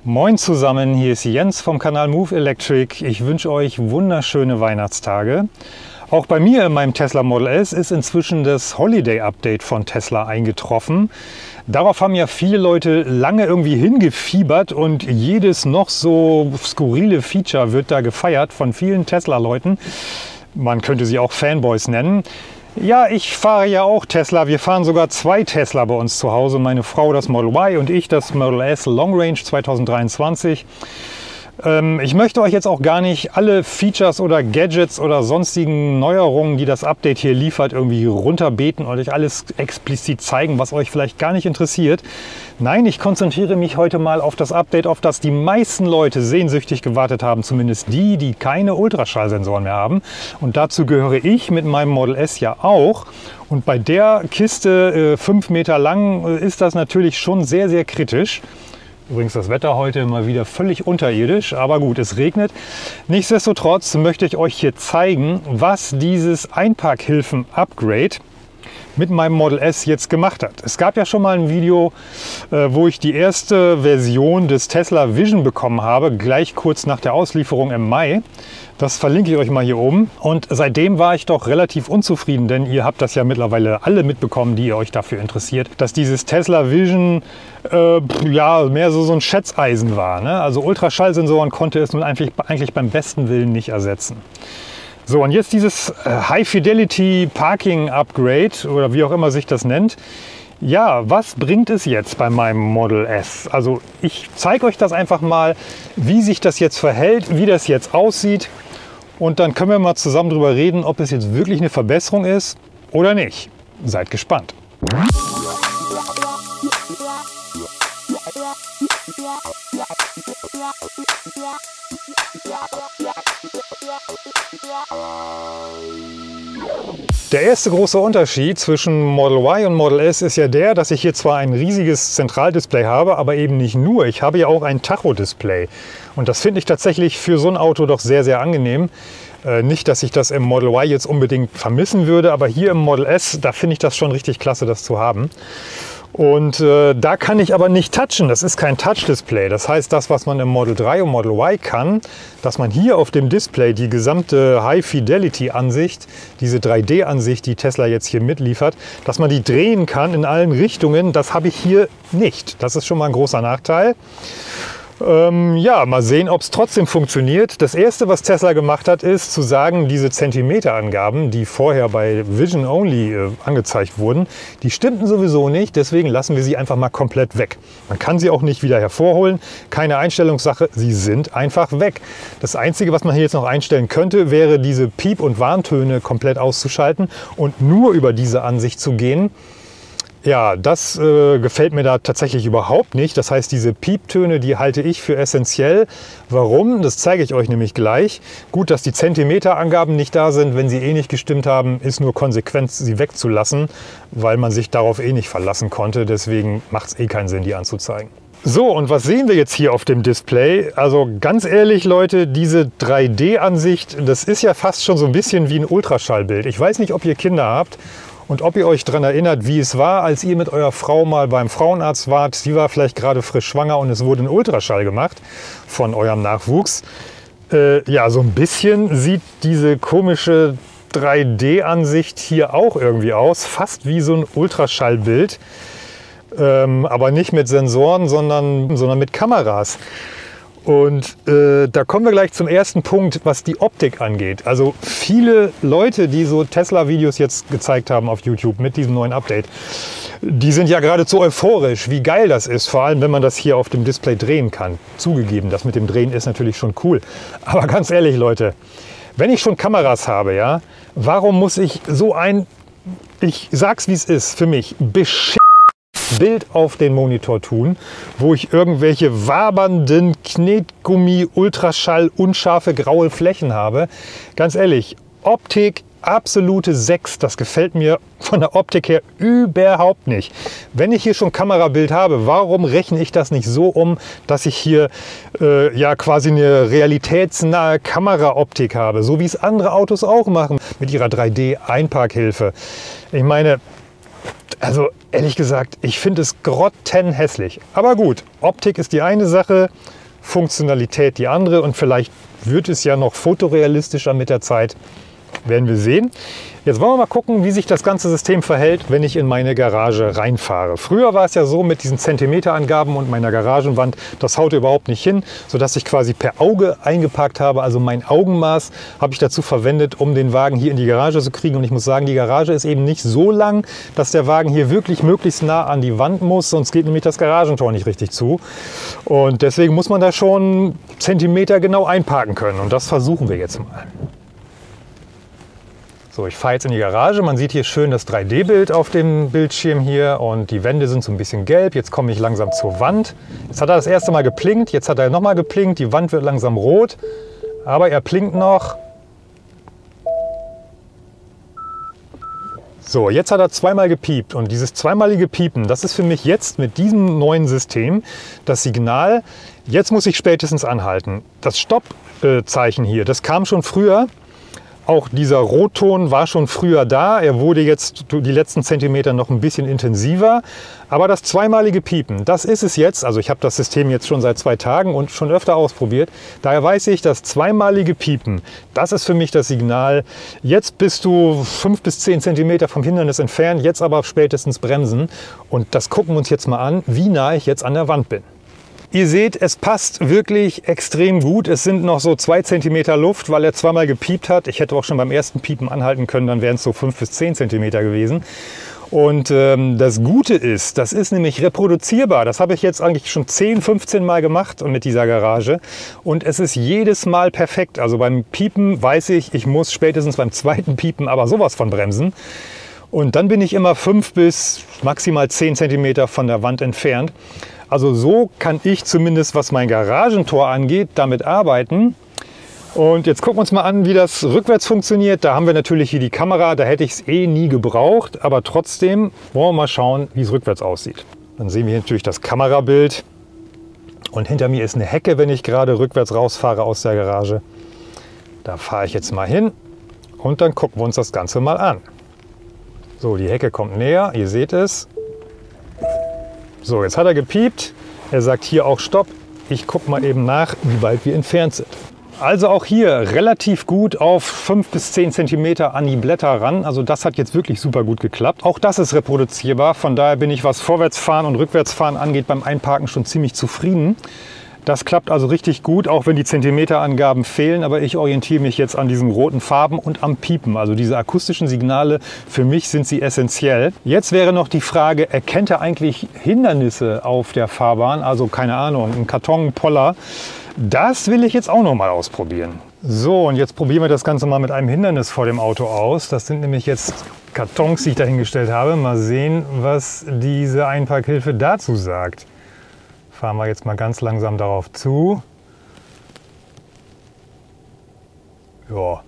Moin zusammen, hier ist Jens vom Kanal Move Electric. Ich wünsche euch wunderschöne Weihnachtstage. Auch bei mir in meinem Tesla Model S ist inzwischen das Holiday Update von Tesla eingetroffen. Darauf haben ja viele Leute lange irgendwie hingefiebert und jedes noch so skurrile Feature wird da gefeiert von vielen Tesla-Leuten. Man könnte sie auch Fanboys nennen. Ja, ich fahre ja auch Tesla. Wir fahren sogar zwei Tesla bei uns zu Hause. Meine Frau das Model Y und ich das Model S Long Range 2023. Ich möchte euch jetzt auch gar nicht alle Features oder Gadgets oder sonstigen Neuerungen, die das Update hier liefert, irgendwie runterbeten und euch alles explizit zeigen, was euch vielleicht gar nicht interessiert. Nein, ich konzentriere mich heute mal auf das Update, auf das die meisten Leute sehnsüchtig gewartet haben, zumindest die, die keine Ultraschallsensoren mehr haben. Und dazu gehöre ich mit meinem Model S ja auch. Und bei der Kiste 5 Meter lang ist das natürlich schon sehr, sehr kritisch. Übrigens das Wetter heute mal wieder völlig unterirdisch, aber gut, es regnet. Nichtsdestotrotz möchte ich euch hier zeigen, was dieses Einparkhilfen-Upgrade mit meinem Model S jetzt gemacht hat. Es gab ja schon mal ein Video, wo ich die erste Version des Tesla Vision bekommen habe, gleich kurz nach der Auslieferung im Mai. Das verlinke ich euch mal hier oben. Und seitdem war ich doch relativ unzufrieden, denn ihr habt das ja mittlerweile alle mitbekommen, die ihr euch dafür interessiert, dass dieses Tesla Vision ja mehr so ein Schätzeisen war, ne? Also Ultraschallsensoren konnte es nun eigentlich beim besten Willen nicht ersetzen. So, und jetzt dieses High Fidelity Parking Upgrade oder wie auch immer sich das nennt. Ja, was bringt es jetzt bei meinem Model S? Also ich zeige euch das einfach mal, wie sich das jetzt verhält, wie das jetzt aussieht. Und dann können wir mal zusammen drüber reden, ob es jetzt wirklich eine Verbesserung ist oder nicht. Seid gespannt. Der erste große Unterschied zwischen Model Y und Model S ist ja der, dass ich hier zwar ein riesiges Zentraldisplay habe, aber eben nicht nur. Ich habe ja auch ein Tacho-Display. Und das finde ich tatsächlich für so ein Auto doch sehr, sehr angenehm. Nicht, dass ich das im Model Y jetzt unbedingt vermissen würde, aber hier im Model S, da finde ich das schon richtig klasse, das zu haben. Und da kann ich aber nicht touchen, das ist kein Touch-Display. Das heißt, das, was man im Model 3 und Model Y kann, dass man hier auf dem Display die gesamte High-Fidelity-Ansicht, diese 3D-Ansicht, die Tesla jetzt hier mitliefert, dass man die drehen kann in allen Richtungen, das habe ich hier nicht. Das ist schon mal ein großer Nachteil. Ja, mal sehen, ob es trotzdem funktioniert. Das erste, was Tesla gemacht hat, ist zu sagen, diese Zentimeterangaben, die vorher bei Vision Only angezeigt wurden, die stimmten sowieso nicht. Deswegen lassen wir sie einfach mal komplett weg. Man kann sie auch nicht wieder hervorholen. Keine Einstellungssache, sie sind einfach weg. Das Einzige, was man hier jetzt noch einstellen könnte, wäre diese Piep- und Warntöne komplett auszuschalten und nur über diese Ansicht zu gehen. Ja, das gefällt mir da tatsächlich überhaupt nicht. Das heißt, diese Pieptöne, die halte ich für essentiell. Warum? Das zeige ich euch nämlich gleich. Gut, dass die Zentimeterangaben nicht da sind, wenn sie eh nicht gestimmt haben, ist nur konsequent, sie wegzulassen, weil man sich darauf eh nicht verlassen konnte. Deswegen macht es eh keinen Sinn, die anzuzeigen. So, und was sehen wir jetzt hier auf dem Display? Also ganz ehrlich, Leute, diese 3D-Ansicht, das ist ja fast schon so ein bisschen wie ein Ultraschallbild. Ich weiß nicht, ob ihr Kinder habt. Und ob ihr euch daran erinnert, wie es war, als ihr mit eurer Frau mal beim Frauenarzt wart. Sie war vielleicht gerade frisch schwanger und es wurde ein Ultraschall gemacht von eurem Nachwuchs. Ja, so ein bisschen sieht diese komische 3D-Ansicht hier auch irgendwie aus. Fast wie so ein Ultraschallbild. Aber nicht mit Sensoren, sondern mit Kameras. Und da kommen wir gleich zum ersten Punkt, was die Optik angeht. Also viele Leute, die so Tesla-Videos jetzt gezeigt haben auf YouTube mit diesem neuen Update, die sind ja geradezu euphorisch, wie geil das ist. Vor allem, wenn man das hier auf dem Display drehen kann. Zugegeben, das mit dem Drehen ist natürlich schon cool. Aber ganz ehrlich, Leute, wenn ich schon Kameras habe, ja, warum muss ich so ein, ich sag's wie es ist, für mich, Bild auf den Monitor tun, wo ich irgendwelche wabernden Knetgummi, Ultraschall, unscharfe graue Flächen habe. Ganz ehrlich, Optik absolute 6. Das gefällt mir von der Optik her überhaupt nicht. Wenn ich hier schon Kamerabild habe, warum rechne ich das nicht so um, dass ich hier ja quasi eine realitätsnahe Kameraoptik habe, so wie es andere Autos auch machen mit ihrer 3D-Einparkhilfe. Ich meine, Also ehrlich gesagt, ich finde es grottenhässlich. Aber gut, Optik ist die eine Sache, Funktionalität die andere und vielleicht wird es ja noch fotorealistischer mit der Zeit. Werden wir sehen. Jetzt wollen wir mal gucken, wie sich das ganze System verhält, wenn ich in meine Garage reinfahre. Früher war es ja so mit diesen Zentimeterangaben und meiner Garagenwand, das haute überhaupt nicht hin, sodass ich quasi per Auge eingeparkt habe. Also mein Augenmaß habe ich dazu verwendet, um den Wagen hier in die Garage zu kriegen. Und ich muss sagen, die Garage ist eben nicht so lang, dass der Wagen hier wirklich möglichst nah an die Wand muss, sonst geht nämlich das Garagentor nicht richtig zu. Und deswegen muss man da schon Zentimeter genau einparken können. Und das versuchen wir jetzt mal. So, ich fahre jetzt in die Garage. Man sieht hier schön das 3D-Bild auf dem Bildschirm hier und die Wände sind so ein bisschen gelb. Jetzt komme ich langsam zur Wand. Jetzt hat er das erste Mal geblinkt, jetzt hat er nochmal geblinkt. Die Wand wird langsam rot, aber er blinkt noch. So, jetzt hat er zweimal gepiept und dieses zweimalige Piepen, das ist für mich jetzt mit diesem neuen System das Signal, jetzt muss ich spätestens anhalten. Das Stoppzeichen hier, das kam schon früher. Auch dieser Rotton war schon früher da, er wurde jetzt die letzten Zentimeter noch ein bisschen intensiver. Aber das zweimalige Piepen, das ist es jetzt. Also ich habe das System jetzt schon seit 2 Tagen und schon öfter ausprobiert. Daher weiß ich, das zweimalige Piepen, das ist für mich das Signal. Jetzt bist du 5 bis 10 Zentimeter vom Hindernis entfernt, jetzt aber spätestens bremsen. Und das gucken wir uns jetzt mal an, wie nah ich jetzt an der Wand bin. Ihr seht, es passt wirklich extrem gut. Es sind noch so 2 Zentimeter Luft, weil er zweimal gepiept hat. Ich hätte auch schon beim ersten Piepen anhalten können, dann wären es so 5 bis 10 Zentimeter gewesen. Und das Gute ist, das ist nämlich reproduzierbar. Das habe ich jetzt eigentlich schon 10, 15 Mal gemacht und mit dieser Garage. Und es ist jedes Mal perfekt. Also beim Piepen weiß ich, ich muss spätestens beim zweiten Piepen aber sowas von bremsen. Und dann bin ich immer 5 bis maximal 10 Zentimeter von der Wand entfernt. Also so kann ich zumindest, was mein Garagentor angeht, damit arbeiten. Und jetzt gucken wir uns mal an, wie das rückwärts funktioniert. Da haben wir natürlich hier die Kamera, da hätte ich es eh nie gebraucht. Aber trotzdem wollen wir mal schauen, wie es rückwärts aussieht. Dann sehen wir hier natürlich das Kamerabild. Und hinter mir ist eine Hecke, wenn ich gerade rückwärts rausfahre aus der Garage. Da fahre ich jetzt mal hin und dann gucken wir uns das Ganze mal an. So, die Hecke kommt näher, ihr seht es. So, jetzt hat er gepiept. Er sagt hier auch Stopp. Ich gucke mal eben nach, wie weit wir entfernt sind. Also auch hier relativ gut auf 5 bis 10 Zentimeter an die Blätter ran. Also das hat jetzt wirklich super gut geklappt. Auch das ist reproduzierbar. Von daher bin ich, was Vorwärtsfahren und Rückwärtsfahren angeht, beim Einparken schon ziemlich zufrieden. Das klappt also richtig gut, auch wenn die Zentimeterangaben fehlen. Aber ich orientiere mich jetzt an diesen roten Farben und am Piepen. Also diese akustischen Signale, für mich sind sie essentiell. Jetzt wäre noch die Frage, erkennt er eigentlich Hindernisse auf der Fahrbahn? Also keine Ahnung, ein Karton, ein Poller. Das will ich jetzt auch noch mal ausprobieren. So, und jetzt probieren wir das Ganze mal mit einem Hindernis vor dem Auto aus. Das sind nämlich jetzt Kartons, die ich dahingestellt habe. Mal sehen, was diese Einparkhilfe dazu sagt. Fahren wir jetzt mal ganz langsam darauf zu. Ja.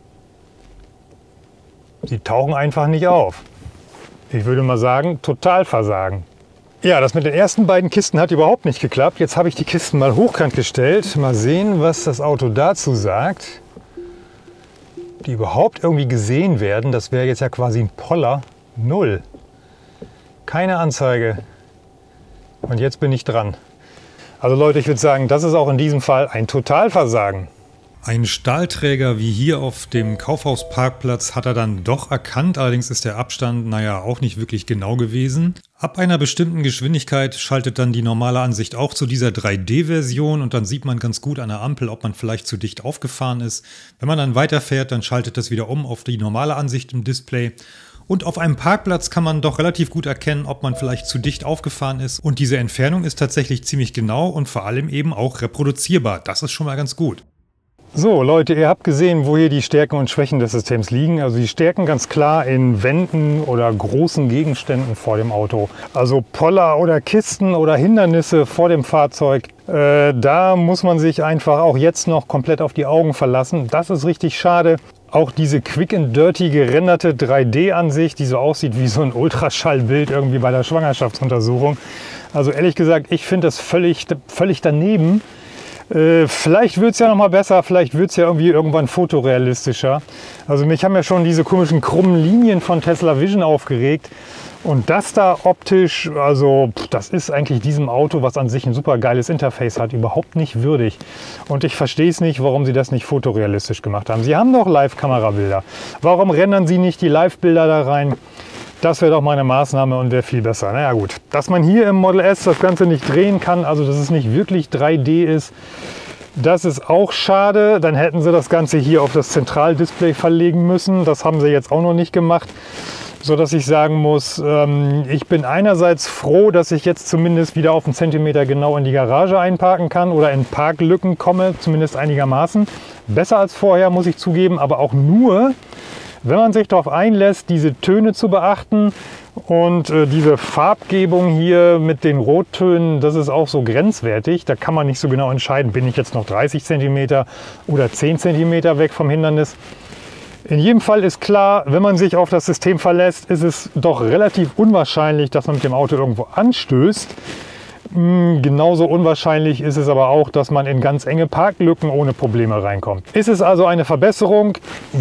Die tauchen einfach nicht auf. Ich würde mal sagen, Totalversagen. Ja, das mit den ersten beiden Kisten hat überhaupt nicht geklappt. Jetzt habe ich die Kisten mal hochkant gestellt. Mal sehen, was das Auto dazu sagt. Die überhaupt irgendwie gesehen werden. Das wäre jetzt ja quasi ein Poller. 0. Keine Anzeige. Und jetzt bin ich dran. Also Leute, ich würde sagen, das ist auch in diesem Fall ein Totalversagen. Ein Stahlträger wie hier auf dem Kaufhausparkplatz hat er dann doch erkannt, allerdings ist der Abstand, naja, auch nicht wirklich genau gewesen. Ab einer bestimmten Geschwindigkeit schaltet dann die normale Ansicht auch zu dieser 3D-Version und dann sieht man ganz gut an der Ampel, ob man vielleicht zu dicht aufgefahren ist. Wenn man dann weiterfährt, dann schaltet das wieder um auf die normale Ansicht im Display. Und auf einem Parkplatz kann man doch relativ gut erkennen, ob man vielleicht zu dicht aufgefahren ist. Und diese Entfernung ist tatsächlich ziemlich genau und vor allem eben auch reproduzierbar. Das ist schon mal ganz gut. So Leute, ihr habt gesehen, wo hier die Stärken und Schwächen des Systems liegen. Also die Stärken ganz klar in Wänden oder großen Gegenständen vor dem Auto. Also Poller oder Kisten oder Hindernisse vor dem Fahrzeug. Da muss man sich einfach auch jetzt noch komplett auf die Augen verlassen. Das ist richtig schade. Auch diese quick and dirty gerenderte 3D-Ansicht, die so aussieht wie so ein Ultraschallbild irgendwie bei der Schwangerschaftsuntersuchung. Also ehrlich gesagt, ich finde das völlig daneben. Vielleicht wird es ja noch mal besser, vielleicht wird es ja irgendwie irgendwann fotorealistischer. Also mich haben ja schon diese komischen krummen Linien von Tesla Vision aufgeregt. Und das da optisch, also das ist eigentlich diesem Auto, was an sich ein super geiles Interface hat, überhaupt nicht würdig. Und ich verstehe es nicht, warum sie das nicht fotorealistisch gemacht haben. Sie haben doch Live-Kamerabilder. Warum rendern sie nicht die Live-Bilder da rein? Das wäre doch mal eine Maßnahme und wäre viel besser. Naja gut, dass man hier im Model S das Ganze nicht drehen kann, also dass es nicht wirklich 3D ist, das ist auch schade. Dann hätten sie das Ganze hier auf das Zentraldisplay verlegen müssen. Das haben sie jetzt auch noch nicht gemacht, sodass ich sagen muss, ich bin einerseits froh, dass ich jetzt zumindest wieder auf einen Zentimeter genau in die Garage einparken kann oder in Parklücken komme, zumindest einigermaßen. Besser als vorher, muss ich zugeben, aber auch nur, wenn man sich darauf einlässt, diese Töne zu beachten und diese Farbgebung hier mit den Rottönen, das ist auch so grenzwertig. Da kann man nicht so genau entscheiden, bin ich jetzt noch 30 cm oder 10 cm weg vom Hindernis. In jedem Fall ist klar, wenn man sich auf das System verlässt, ist es doch relativ unwahrscheinlich, dass man mit dem Auto irgendwo anstößt. Genauso unwahrscheinlich ist es aber auch, dass man in ganz enge Parklücken ohne Probleme reinkommt. Ist es also eine Verbesserung?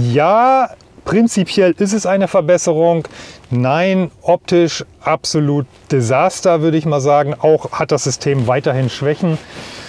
Ja. Prinzipiell ist es eine Verbesserung. Nein, optisch absolut Desaster, würde ich mal sagen. Auch hat das System weiterhin Schwächen.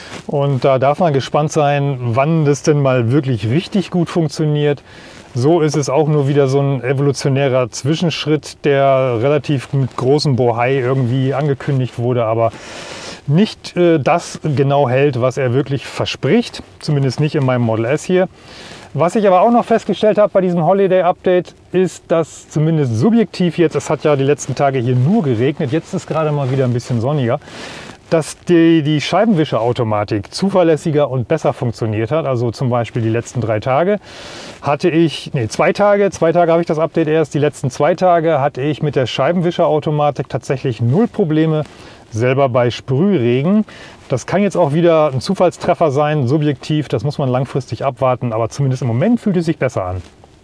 Und da darf man gespannt sein, wann das denn mal wirklich richtig gut funktioniert. So ist es auch nur wieder so ein evolutionärer Zwischenschritt, der relativ mit großem Bohai irgendwie angekündigt wurde, aber nicht das genau hält, was er wirklich verspricht. Zumindest nicht in meinem Model S hier. Was ich aber auch noch festgestellt habe bei diesem Holiday Update, ist, dass zumindest subjektiv jetzt, es hat ja die letzten Tage hier nur geregnet, jetzt ist gerade mal wieder ein bisschen sonniger, dass die Scheibenwischerautomatik zuverlässiger und besser funktioniert hat. Also zum Beispiel die letzten 3 Tage hatte ich, 2 Tage habe ich das Update erst, die letzten 2 Tage hatte ich mit der Scheibenwischerautomatik tatsächlich 0 Probleme, selber bei Sprühregen. Das kann jetzt auch wieder ein Zufallstreffer sein, subjektiv, das muss man langfristig abwarten, aber zumindest im Moment fühlt es sich besser an.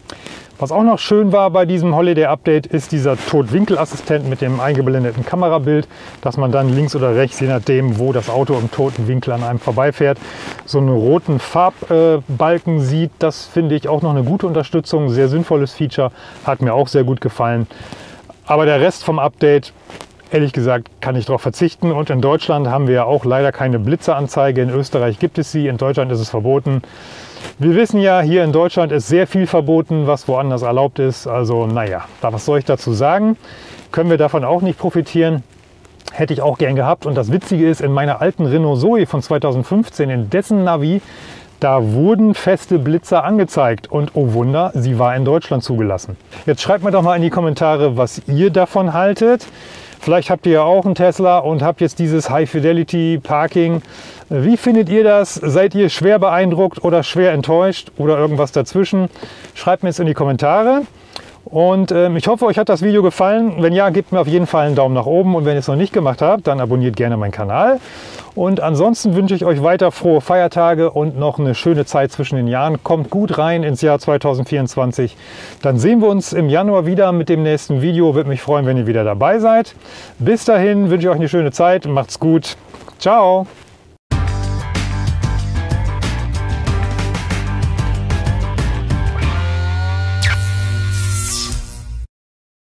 Was auch noch schön war bei diesem Holiday Update, ist dieser Totwinkelassistent mit dem eingeblendeten Kamerabild, dass man dann links oder rechts, je nachdem, wo das Auto im toten Winkel an einem vorbeifährt, so einen roten Farbbalken sieht. Das finde ich auch noch eine gute Unterstützung, sehr sinnvolles Feature, hat mir auch sehr gut gefallen. Aber der Rest vom Update, ehrlich gesagt, kann ich darauf verzichten. Und in Deutschland haben wir ja auch leider keine Blitzeranzeige. In Österreich gibt es sie, in Deutschland ist es verboten. Wir wissen ja, hier in Deutschland ist sehr viel verboten, was woanders erlaubt ist. Also naja, was soll ich dazu sagen? Können wir davon auch nicht profitieren? Hätte ich auch gern gehabt. Und das Witzige ist, in meiner alten Renault Zoe von 2015, in dessen Navi, da wurden feste Blitzer angezeigt und oh Wunder, sie war in Deutschland zugelassen. Jetzt schreibt mir doch mal in die Kommentare, was ihr davon haltet. Vielleicht habt ihr ja auch einen Tesla und habt jetzt dieses High-Fidelity-Parking. Wie findet ihr das? Seid ihr schwer beeindruckt oder schwer enttäuscht oder irgendwas dazwischen? Schreibt mir es in die Kommentare. Und ich hoffe, euch hat das Video gefallen. Wenn ja, gebt mir auf jeden Fall einen Daumen nach oben. Und wenn ihr es noch nicht gemacht habt, dann abonniert gerne meinen Kanal. Und ansonsten wünsche ich euch weiter frohe Feiertage und noch eine schöne Zeit zwischen den Jahren. Kommt gut rein ins Jahr 2024. Dann sehen wir uns im Januar wieder mit dem nächsten Video. Würde mich freuen, wenn ihr wieder dabei seid. Bis dahin wünsche ich euch eine schöne Zeit. Macht's gut. Ciao.